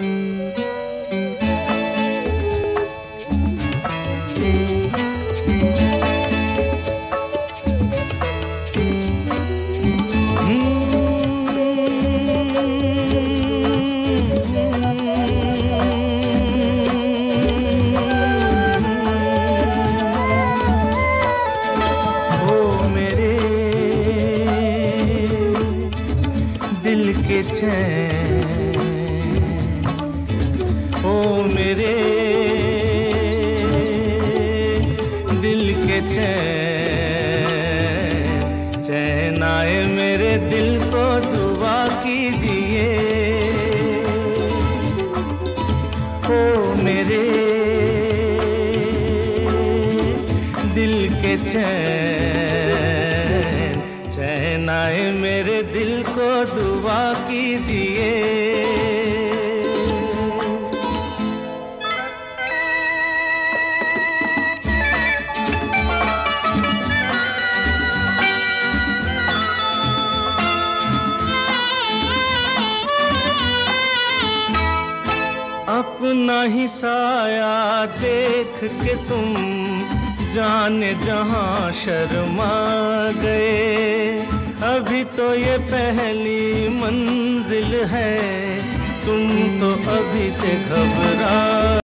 ओ मेरे दिल के चैन, चैन आए मेरे दिल को दुआ कीजिए। ओ मेरे दिल के चैन, चैन आए मेरे दिल को दुआ कीजिए। अपना ही साया देख के तुम जाने जहां शर्मा गए। अभी तो ये पहली मंजिल है, तुम तो अभी से घबरा